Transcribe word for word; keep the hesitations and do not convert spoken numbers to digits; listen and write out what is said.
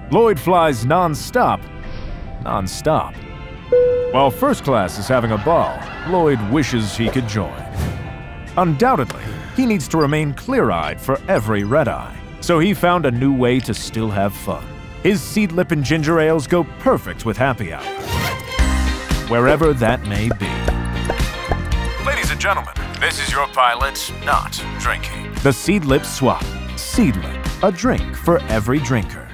Lloyd flies non-stop, non-stop. While first class is having a ball, Lloyd wishes he could join. Undoubtedly, he needs to remain clear-eyed for every red-eye, so he found a new way to still have fun. His Seedlip and ginger ales go perfect with happy hour, wherever that may be. Ladies and gentlemen, this is your pilot not drinking. The Seedlip Swap. Seedlip, a drink for every drinker.